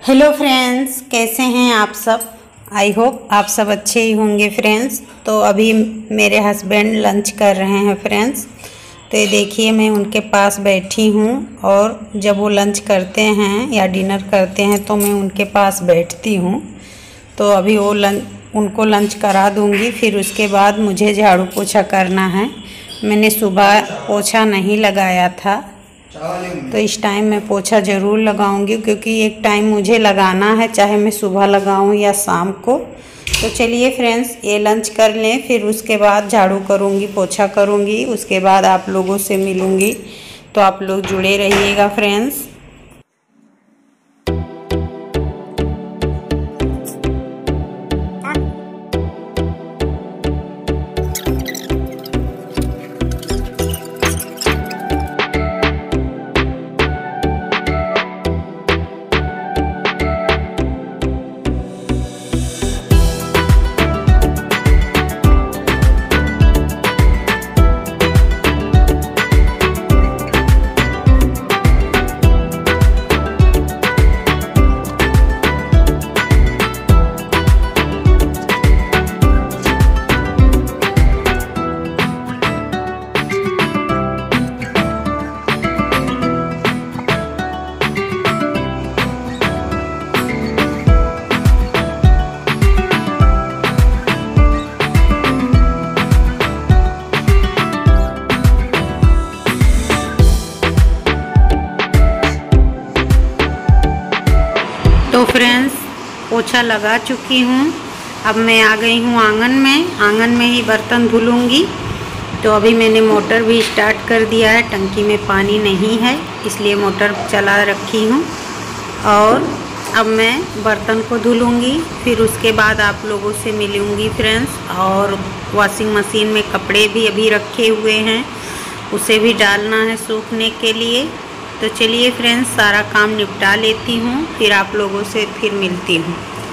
Hello friends, कैसे हैं आप सब। आई होप आप सब अच्छे ही होंगे फ्रेंड्स। तो अभी मेरे हस्बैंड लंच कर रहे हैं फ्रेंड्स। तो ये देखिए मैं उनके पास बैठी हूँ और जब वो लंच करते हैं या डिनर करते हैं तो मैं उनके पास बैठती हूँ। तो अभी वो उनको लंच करा दूँगी, फिर उसके बाद मुझे झाड़ू पोछा करना है। मैंने सुबह पोछा नहीं लगाया था तो इस टाइम मैं पोछा ज़रूर लगाऊंगी, क्योंकि एक टाइम मुझे लगाना है, चाहे मैं सुबह लगाऊं या शाम को। तो चलिए फ्रेंड्स, ये लंच कर लें, फिर उसके बाद झाड़ू करूंगी, पोछा करूंगी, उसके बाद आप लोगों से मिलूंगी। तो आप लोग जुड़े रहिएगा फ्रेंड्स। तो फ्रेंड्स, पोछा लगा चुकी हूँ। अब मैं आ गई हूँ आंगन में। आंगन में ही बर्तन धुलूँगी। तो अभी मैंने मोटर भी स्टार्ट कर दिया है। टंकी में पानी नहीं है इसलिए मोटर चला रखी हूँ और अब मैं बर्तन को धुलूँगी, फिर उसके बाद आप लोगों से मिलूँगी फ्रेंड्स। और वॉशिंग मशीन में कपड़े भी अभी रखे हुए हैं, उसे भी डालना है सूखने के लिए। तो चलिए फ्रेंड्स, सारा काम निपटा लेती हूँ, फिर आप लोगों से फिर मिलती हूँ।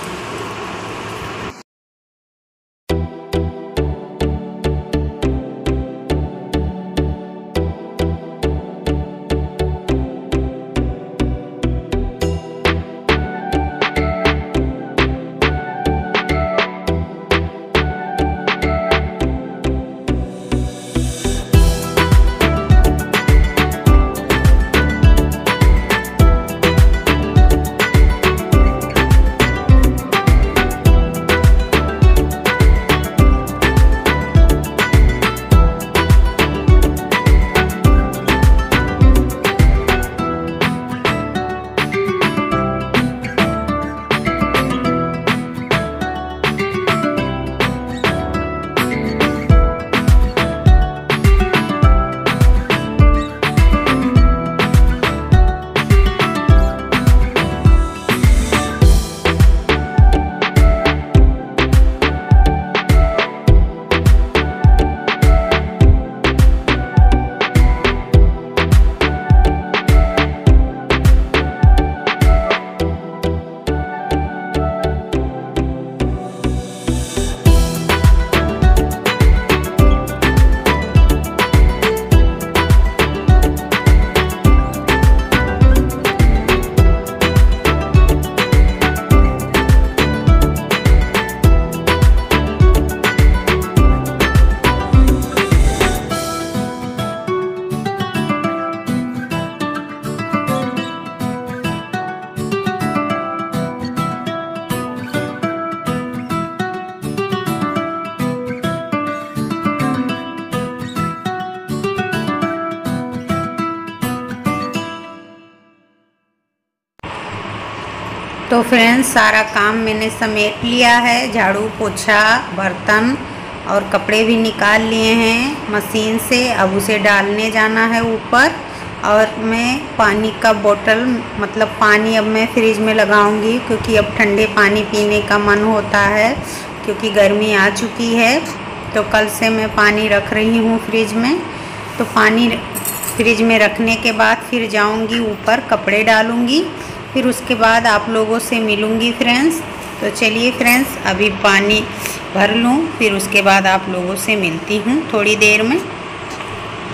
तो फ्रेंड्स, सारा काम मैंने समेट लिया है। झाड़ू पोछा, बर्तन और कपड़े भी निकाल लिए हैं मशीन से। अब उसे डालने जाना है ऊपर। और मैं पानी का बोतल, मतलब पानी अब मैं फ्रिज में लगाऊंगी, क्योंकि अब ठंडे पानी पीने का मन होता है, क्योंकि गर्मी आ चुकी है। तो कल से मैं पानी रख रही हूँ फ्रिज में। तो पानी फ्रिज में रखने के बाद फिर जाऊंगी ऊपर, कपड़े डालूंगी, फिर उसके बाद आप लोगों से मिलूंगी फ्रेंड्स। तो चलिए फ्रेंड्स, अभी पानी भर लूँ, फिर उसके बाद आप लोगों से मिलती हूँ थोड़ी देर में।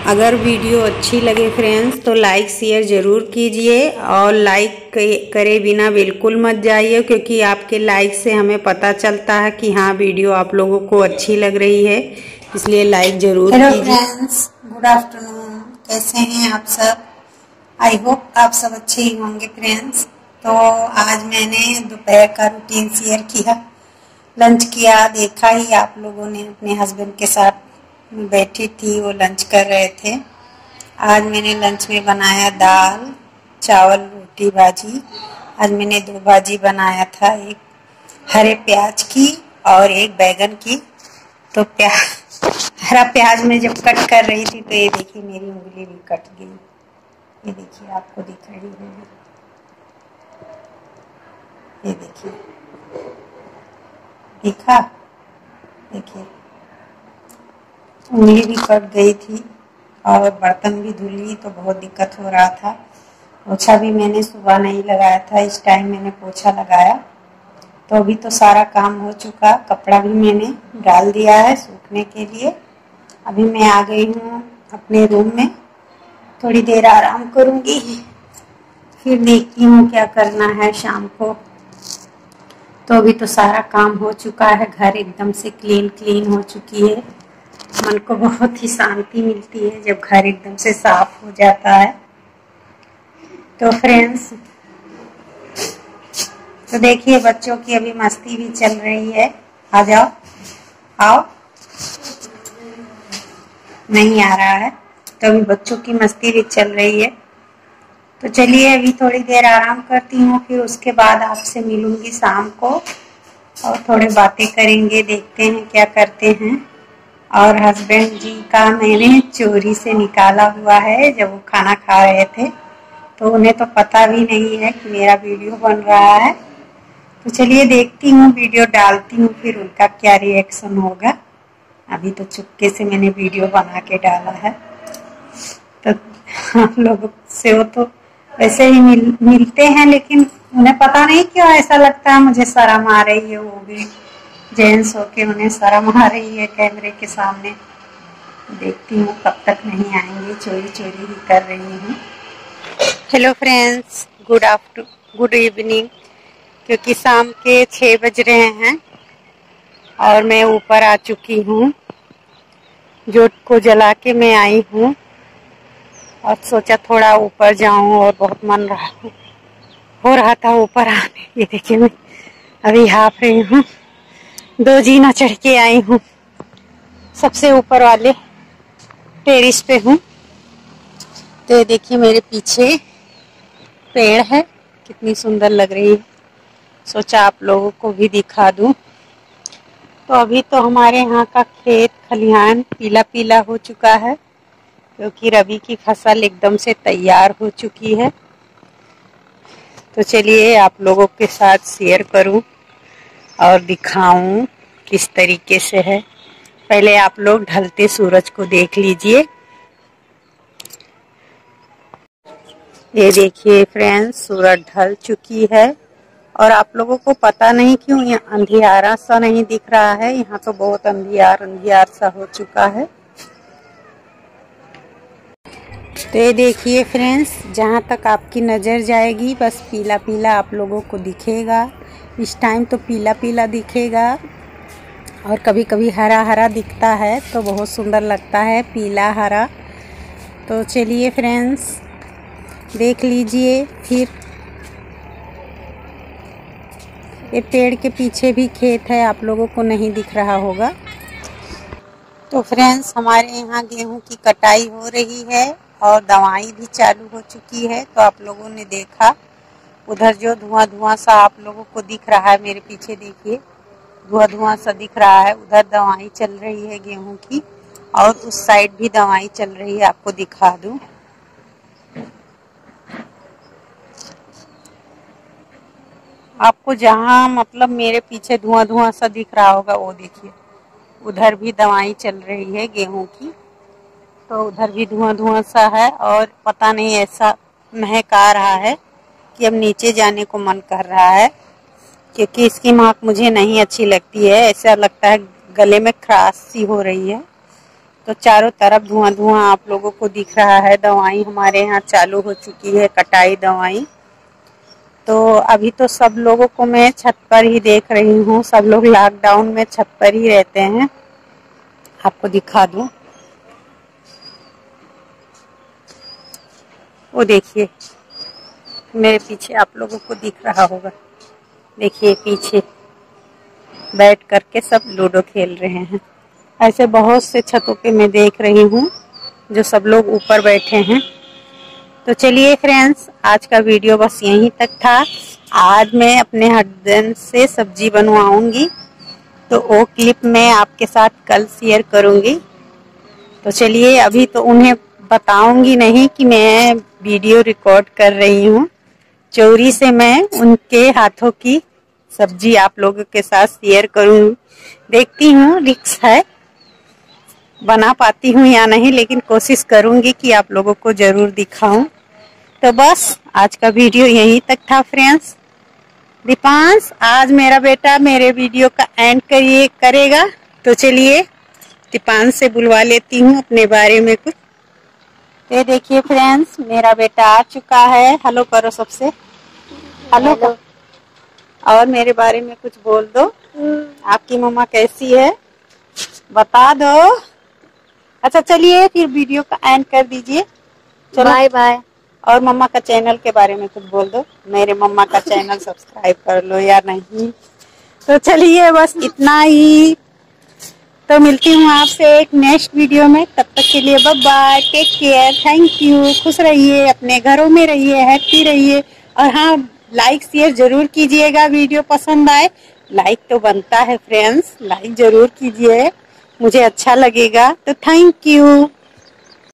अगर वीडियो अच्छी लगे फ्रेंड्स तो लाइक शेयर ज़रूर कीजिए, और लाइक करे बिना बिल्कुल मत जाइए, क्योंकि आपके लाइक से हमें पता चलता है कि हाँ वीडियो आप लोगों को अच्छी लग रही है, इसलिए लाइक ज़रूर कीजिए। हेलो फ्रेंड्स, गुड आफ्टरनून, कैसे हैं आप सब? आई होप आप सब अच्छे ही होंगे फ्रेंड्स। तो आज मैंने दोपहर का रूटीन शेयर किया, लंच किया, देखा ही आप लोगों ने, अपने हस्बैंड के साथ बैठी थी, वो लंच कर रहे थे। आज मैंने लंच में बनाया दाल चावल रोटी भाजी। आज मैंने 2 भाजी बनाया था, एक हरे प्याज की और एक बैगन की। तो हरा प्याज में जब कट कर रही थी तो ये देखिए मेरी उंगली भी कट गई, ये देखिए आपको दिख रही होगी, ये देखिए, दिखा, देखिए उंगली भी कट गई थी और बर्तन भी धुली तो बहुत दिक्कत हो रहा था। पोछा भी मैंने सुबह नहीं लगाया था, इस टाइम मैंने पोछा लगाया। तो अभी तो सारा काम हो चुका, कपड़ा भी मैंने डाल दिया है सूखने के लिए। अभी मैं आ गई हूँ अपने रूम में, थोड़ी देर आराम करूँगी, फिर देखती हूँ क्या करना है शाम को। तो अभी तो सारा काम हो चुका है, घर एकदम से क्लीन हो चुकी है। मन को बहुत ही शांति मिलती है जब घर एकदम से साफ हो जाता है। तो फ्रेंड्स, तो देखिए बच्चों की अभी मस्ती भी चल रही है। आ जाओ, आओ, नहीं आ रहा है तो अभी बच्चों की मस्ती भी चल रही है। तो चलिए अभी थोड़ी देर आराम करती हूँ, फिर उसके बाद आपसे मिलूंगी शाम को और थोड़े बातें करेंगे, देखते हैं क्या करते हैं। और हस्बैंड जी का मैंने चोरी से निकाला हुआ है, जब वो खाना खा रहे थे तो उन्हें तो पता भी नहीं है कि मेरा वीडियो बन रहा है। तो चलिए देखती हूँ, वीडियो डालती हूँ, फिर उनका क्या रिएक्शन होगा। अभी तो चुपके से मैंने वीडियो बना के डाला है। तो आप लोगों से वो तो वैसे ही मिलते हैं, लेकिन उन्हें पता नहीं क्यों ऐसा लगता है मुझे शर्म आ रही है, वो भी जेंट्स होके उन्हें शर्म आ रही है कैमरे के सामने। देखती हूँ कब तक नहीं आएंगे, चोरी ही कर रही हूँ। हेलो फ्रेंड्स, गुड इवनिंग, क्योंकि शाम के 6 बज रहे हैं और मैं ऊपर आ चुकी हूँ। जोत को जला के मैं आई हूँ और सोचा थोड़ा ऊपर जाऊँ, और बहुत मन हो रहा था ऊपर आने। ये देखिए मैं अभी हाफ रही हूँ, 2 जीना चढ़ के आई हूँ, सबसे ऊपर वाले टेरिस पे हूँ। तो ये देखिए मेरे पीछे पेड़ है, कितनी सुंदर लग रही है, सोचा आप लोगों को भी दिखा दूँ। तो अभी तो हमारे यहाँ का खेत खलिहान पीला पीला हो चुका है, क्योंकि रबी की फसल एकदम से तैयार हो चुकी है। तो चलिए आप लोगों के साथ शेयर करूं और दिखाऊं किस तरीके से है। पहले आप लोग ढलते सूरज को देख लीजिए। ये देखिए फ्रेंड्स, सूरज ढल चुकी है और आप लोगों को पता नहीं क्यों यहाँ अंधियारा सा नहीं दिख रहा है। यहाँ तो बहुत अंधियार सा हो चुका है। तो ये देखिए फ्रेंड्स, जहाँ तक आपकी नज़र जाएगी बस पीला पीला आप लोगों को दिखेगा। इस टाइम तो पीला पीला दिखेगा, और कभी कभी हरा हरा दिखता है तो बहुत सुंदर लगता है, पीला हरा। तो चलिए फ्रेंड्स देख लीजिए। फिर ये पेड़ के पीछे भी खेत है, आप लोगों को नहीं दिख रहा होगा। तो फ्रेंड्स, हमारे यहाँ गेहूं की कटाई हो रही है और दवाई भी चालू हो चुकी है। तो आप लोगों ने देखा उधर जो धुआं सा आप लोगों को दिख रहा है, मेरे पीछे देखिए धुआं सा दिख रहा है, उधर दवाई चल रही है गेहूं की, और उस साइड भी दवाई चल रही है, आपको दिखा दूं। आपको जहां मतलब मेरे पीछे धुआं सा दिख रहा होगा, वो देखिए उधर भी दवाई चल रही है गेहूं की। तो उधर भी धुआं सा है, और पता नहीं ऐसा महक आ रहा है कि अब नीचे जाने को मन कर रहा है, क्योंकि इसकी महक मुझे नहीं अच्छी लगती है। ऐसा लगता है गले में खराश सी हो रही है। तो चारों तरफ धुआं धुआं आप लोगों को दिख रहा है। दवाई हमारे यहाँ चालू हो चुकी है, कटाई दवाई। तो अभी तो सब लोगों को मैं छत पर ही देख रही हूँ। सब लोग लॉकडाउन में छत पर ही रहते हैं। आपको दिखा दूं, वो देखिए मेरे पीछे, आप लोगों को दिख रहा होगा। देखिए पीछे बैठ करके सब लूडो खेल रहे हैं। ऐसे बहुत से छतों पे मैं देख रही हूँ जो सब लोग ऊपर बैठे हैं। तो चलिए फ्रेंड्स, आज का वीडियो बस यहीं तक था। आज मैं अपने हस्बैंड से सब्जी बनवाऊंगी, तो वो क्लिप मैं आपके साथ कल शेयर करूंगी। तो चलिए, अभी तो उन्हें बताऊंगी नहीं कि मैं वीडियो रिकॉर्ड कर रही हूँ। चोरी से मैं उनके हाथों की सब्जी आप लोगों के साथ शेयर करूंगी। देखती हूँ, रिस्क है, बना पाती हूँ या नहीं, लेकिन कोशिश करूंगी कि आप लोगों को जरूर दिखाऊं। तो बस आज का वीडियो यहीं तक था फ्रेंड्स। दीपांश, आज मेरा बेटा मेरे वीडियो का एंड करेगा। तो चलिए दीपांश से बुलवा लेती हूँ अपने बारे में कुछ। ये देखिए फ्रेंड्स, मेरा बेटा आ चुका है। हेलो करो सबसे, हेलो। और मेरे बारे में कुछ बोल दो। आपकी मम्मा कैसी है बता दो। अच्छा चलिए, फिर वीडियो का एंड कर दीजिए। चलो बाय बाय। और मम्मा का चैनल के बारे में कुछ बोल दो। मेरे मम्मा का चैनल सब्सक्राइब कर लो या नहीं। तो चलिए बस इतना ही। तो मिलती हूँ आपसे एक नेक्स्ट वीडियो में। तब तक के लिए bye bye, take care, thank you. खुश रहिए, अपने घरों में रहिए, हैप्पी रहिए। और हाँ, लाइक शेयर जरूर कीजिएगा। वीडियो पसंद आए, लाइक तो बनता है फ्रेंड्स, लाइक जरूर कीजिए, मुझे अच्छा लगेगा। तो थैंक यू।